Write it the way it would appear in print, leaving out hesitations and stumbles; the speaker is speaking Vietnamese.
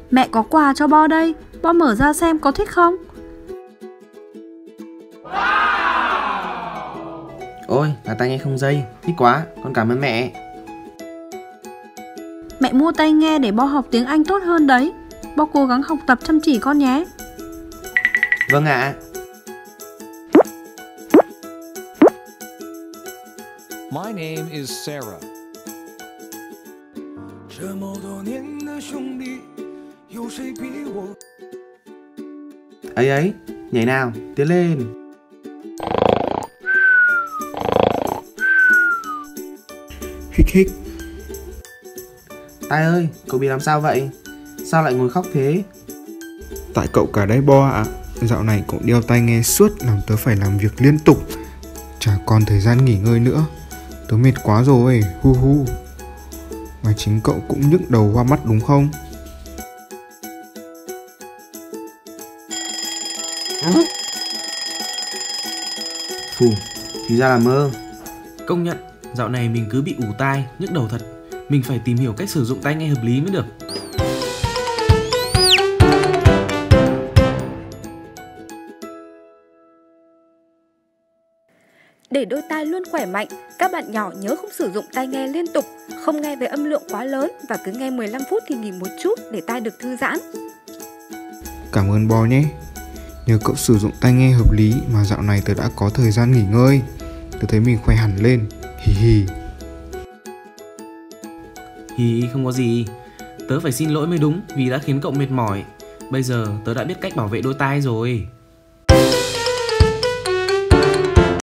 Mẹ có quà cho Bo đây, Bo mở ra xem có thích không? Ôi, là tai nghe không dây, thích quá, con cảm ơn mẹ. Mẹ mua tai nghe để Bo học tiếng Anh tốt hơn đấy. Bo cố gắng học tập chăm chỉ con nhé. Vâng ạ. My name is Sarah. Ấy ấy, nhảy nào, tiến lên. Hích hích. Tai ơi, cậu bị làm sao vậy? Sao lại ngồi khóc thế? Tại cậu cả đấy Bo ạ. Dạo này cậu đeo tai nghe suốt làm tớ phải làm việc liên tục. Chả còn thời gian nghỉ ngơi nữa. Tớ mệt quá rồi, hu hu. Mà chính cậu cũng nhức đầu hoa mắt đúng không? Phù, thì ra là mơ. Công nhận, dạo này mình cứ bị ù tai, nhức đầu thật. Mình phải tìm hiểu cách sử dụng tai nghe hợp lý mới được. Để đôi tai luôn khỏe mạnh, các bạn nhỏ nhớ không sử dụng tai nghe liên tục, không nghe với âm lượng quá lớn và cứ nghe 15 phút thì nghỉ một chút để tai được thư giãn. Cảm ơn Bo nhé. Nhờ cậu sử dụng tai nghe hợp lý mà dạo này tớ đã có thời gian nghỉ ngơi. Tớ thấy mình khỏe hẳn lên. Hì hì. Hì, không có gì. Tớ phải xin lỗi mới đúng vì đã khiến cậu mệt mỏi. Bây giờ tớ đã biết cách bảo vệ đôi tai rồi.